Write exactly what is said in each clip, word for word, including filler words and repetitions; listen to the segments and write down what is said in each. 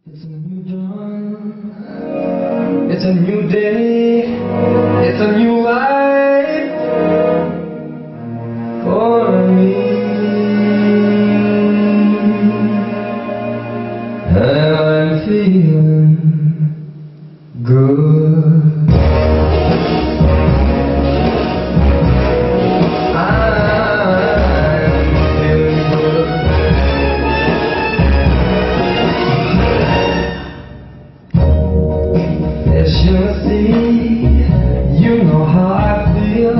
It's a new dawn, it's a new day, it's a new life for me. And I'm feeling good. As you see, you know how I feel.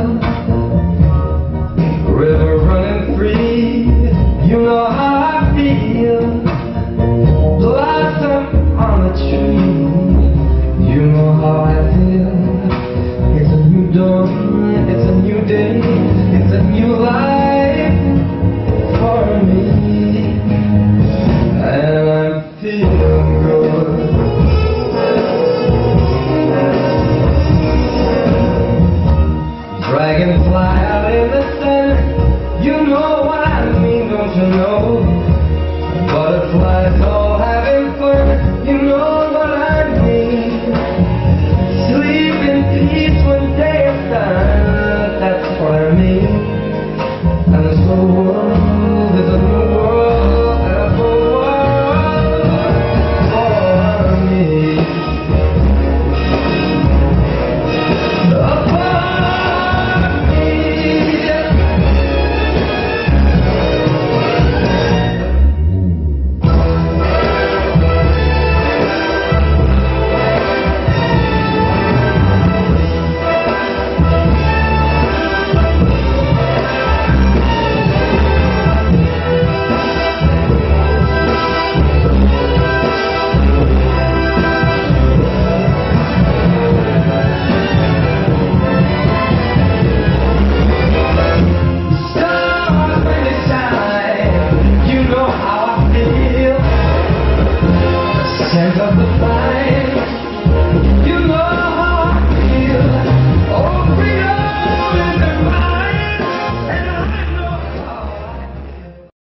River running free, you know how I feel. Blossom on a tree, you know how I feel. It's a new dawn, it's a new day, it's a new life for me. And I'm feeling good. Dragonfly out in the sun, you know what I mean, don't you know?